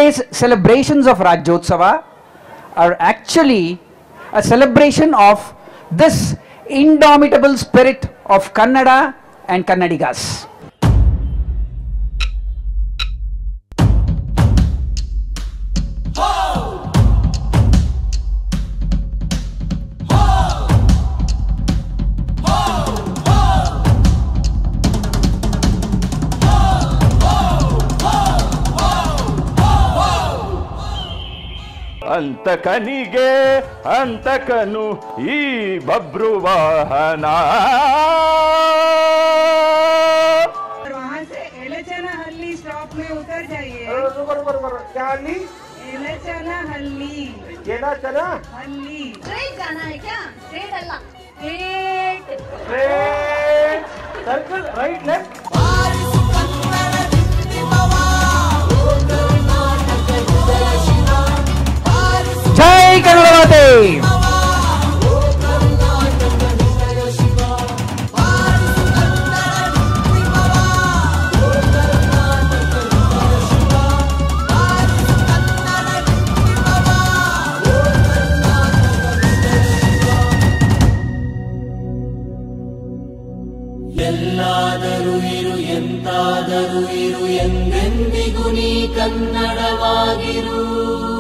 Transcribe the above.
today's celebrations of Rajyotsava are actually a celebration of this indomitable spirit of Kannada and Kannadigas. ಅಂತಕನಿಗೆ ಅಂತಕನು ಈ ಬಬ್ರು ವಾಹನ. वहाँ से एलचनाहल्ली stop में उतर जाइए. क्या हल्ली? एलचनाहल्ली. हल्ली. स्ट्रेट जाना है क्या? स्ट्रेट अल्लाह. स्ट्रेट. Circle right left. जय कन्नड़ माते. ಎಲ್ಲಾದರೂ ಇರು ಎಂತಾದರೂ ಇರು ಎಂದೆಂದಿಗೂ ನೀ ಕನ್ನಡವಾಗಿರು.